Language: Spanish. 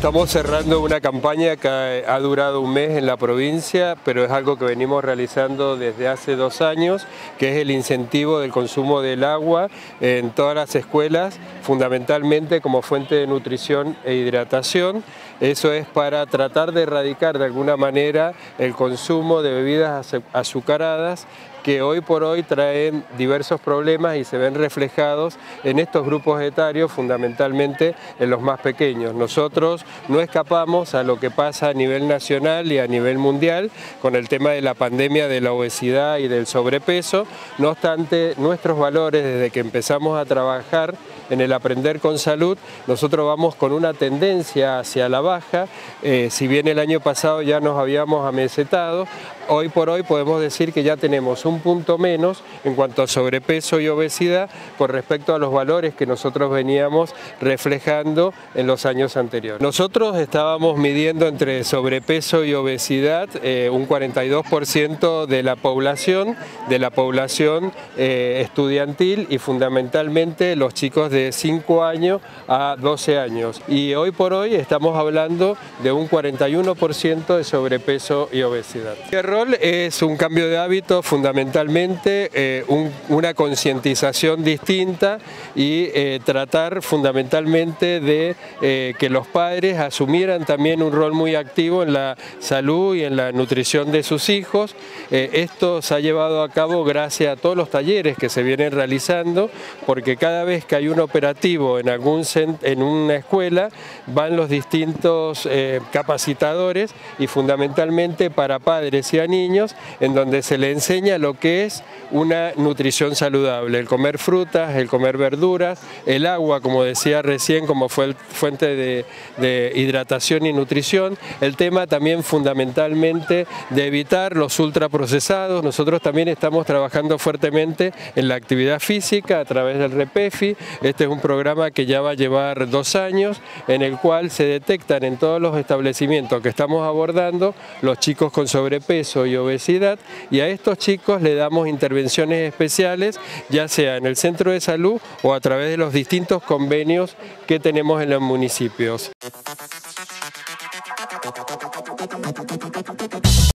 Estamos cerrando una campaña que ha durado un mes en la provincia, pero es algo que venimos realizando desde hace 2 años, que es el incentivo del consumo del agua en todas las escuelas, fundamentalmente como fuente de nutrición e hidratación. Eso es para tratar de erradicar de alguna manera el consumo de bebidas azucaradas que hoy por hoy traen diversos problemas y se ven reflejados en estos grupos etarios, fundamentalmente en los más pequeños. Nosotros no escapamos a lo que pasa a nivel nacional y a nivel mundial con el tema de la pandemia de la obesidad y del sobrepeso. No obstante, nuestros valores desde que empezamos a trabajar en el Aprender con Salud, nosotros vamos con una tendencia hacia la baja. Si bien el año pasado ya nos habíamos amesetado, hoy por hoy podemos decir que ya tenemos un punto menos en cuanto a sobrepeso y obesidad con respecto a los valores que nosotros veníamos reflejando en los años anteriores. Nosotros estábamos midiendo entre sobrepeso y obesidad un 42% de la población estudiantil y fundamentalmente los chicos de 5 años a 12 años. Y hoy por hoy estamos hablando de un 41% de sobrepeso y obesidad. El rol es un cambio de hábito, fundamentalmente una concientización distinta y tratar fundamentalmente de que los padres asumieran también un rol muy activo en la salud y en la nutrición de sus hijos. Esto se ha llevado a cabo gracias a todos los talleres que se vienen realizando, porque cada vez que hay un operativo en una escuela van los distintos capacitadores y fundamentalmente para padres y a niños, en donde se le enseña lo que es una nutrición saludable, el comer frutas, el comer verduras, el agua, como decía recién, como fuente de hidratación y nutrición, el tema también fundamentalmente de evitar los ultraprocesados. Nosotros también estamos trabajando fuertemente en la actividad física a través del REPEFI. Este es un programa que ya va a llevar 2 años, en el cual se detectan en todos los establecimientos que estamos abordando los chicos con sobrepeso y obesidad, y a estos chicos le damos intervenciones especiales, ya sea en el centro de salud o a través de los distintos convenios que tenemos en los municipios.